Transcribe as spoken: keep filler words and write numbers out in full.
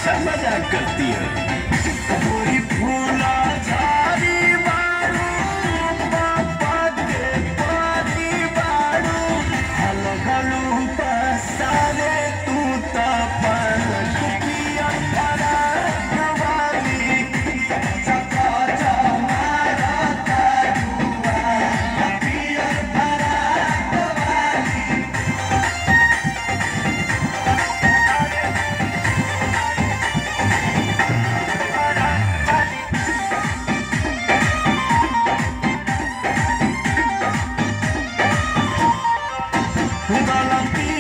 अच्छा मजाक करती है। पूरी फूला झाड़ी बारू, पापा के पारी बारू, हलगलू पसारे तू तपन कुपिया फराक वाली, चका चमारा तारुआ, कुपिया फराक वाली। गलती